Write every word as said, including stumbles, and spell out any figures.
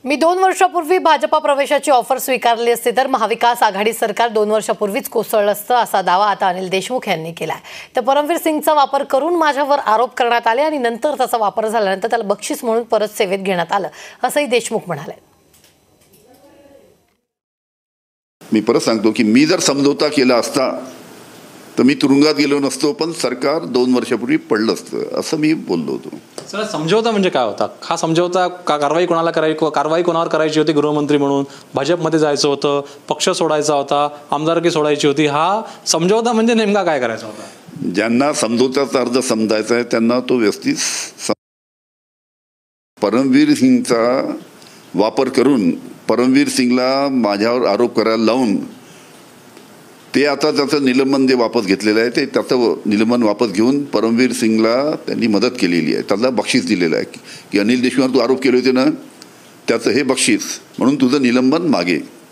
मी दोन वर्षापूर्वी भाजपा प्रवेशाची ऑफर स्वीकारली असती तर महाविकास आघाडी सरकार दोन वर्षापूर्वीच कोसळलं असतं असा दावा आता अनिल देशमुख यांनी केलाय। तर परमवीर सिंगचा वापर करून माझ्यावर आरोप करण्यात आले आणि नंतर त्याचा वापर झाल्यानंतर त्याला बक्षीस म्हणून परत सेवेत घेण्यात आलं असंही देशमुख म्हणाले। मी परत सांगतो की मी जर समझोता केला असता तर मी तुरुंगात गेलो नसतो, पण सरकार दोन वर्षापूर्वी पडलं असतं असं मी बोललो होतो। सर, समझोता म्हणजे काय होता? हा समझोता का कारवाई कोणाला करायची, कारवाई कोणावर करायची होती? गृहमंत्री म्हणून भाजपमध्ये जायचं होतं, पक्ष सोडायचा होता, आमदारकी सोडायची होती। हा समझोता म्हणजे नेमका काय करायचा होता? ज्यांना समझोत्याचा अर्थ समजायचा आहे त्यांना तो व्यवस्थित परमवीर सिंगचा वापर करून परमवीर सिंगला माझ्यावर आरोप करायला लावून ते आता त्याचं निलंबन जे वापस घेतलेलं आहे ते त्याचं निलंबन वापस घेऊन परमवीर सिंगला त्यांनी मदत केलेली आहे, त्याला बक्षीस दिलेलं आहे की अनिल देशमुख तू आरोप केले होते ना त्याचं हे बक्षीस म्हणून तुझं निलंबन मागे।